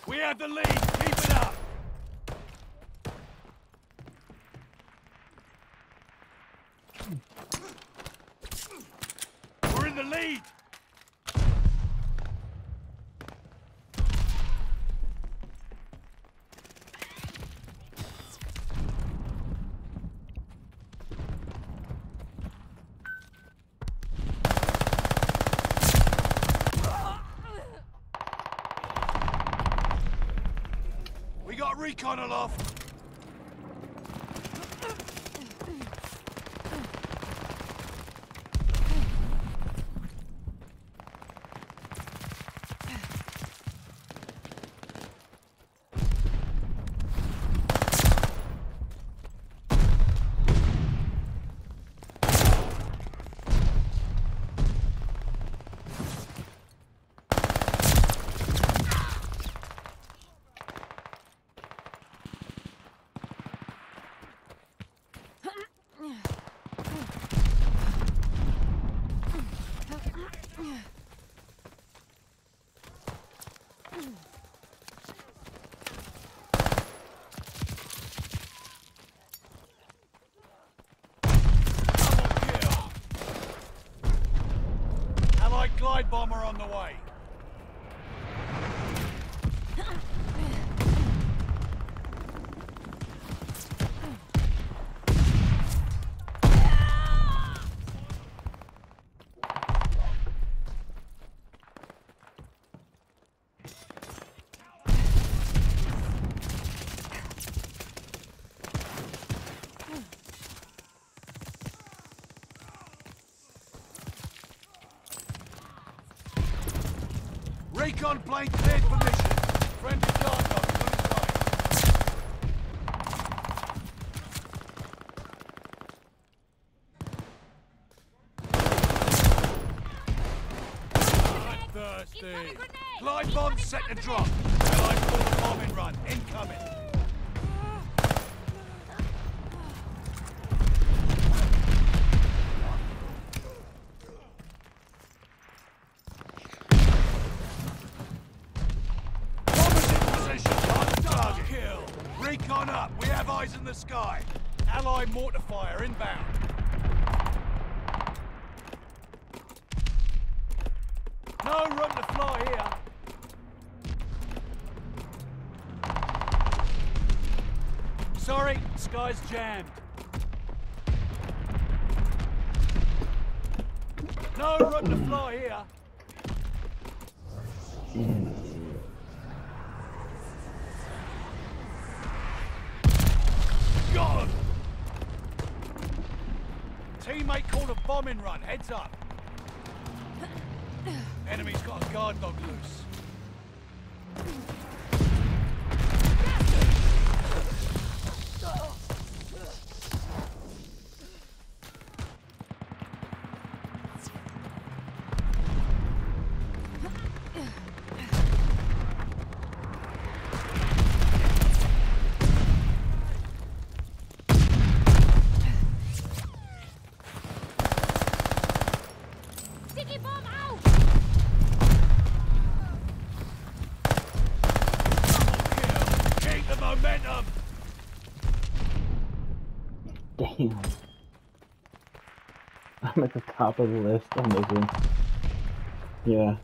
We have the lead. Keep it up. We're in the lead. We got recon aloft. Glide bomber on the way. Recon plane cleared for mission. Friendly guard dog on its way. Thirsty. Glide bomb set to drop. Allied full bombing run. Incoming. Recon up. We have eyes in the sky. Allied mortar fire inbound. No room to fly here. Sorry, sky's jammed. No room to fly here. Got him! Teammate called a bombing run. Heads up. Enemy's got a guard dog loose. Momentum! Damn. I'm at the top of the list on this one. Yeah.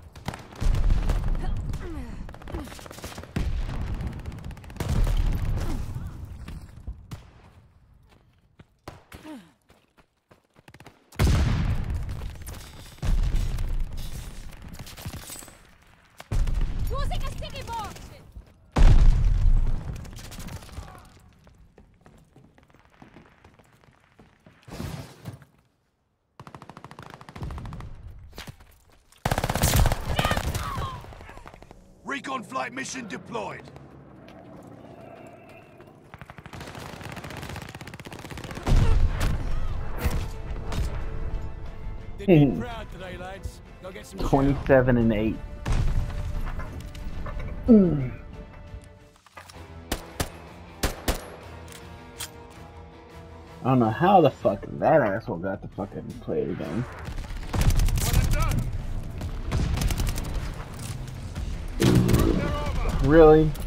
Recon flight mission deployed. Did be proud today, lads. Go get some 27 and 8. I don't know how the fuck that asshole got to fucking play the game. Well done. They're over. Really?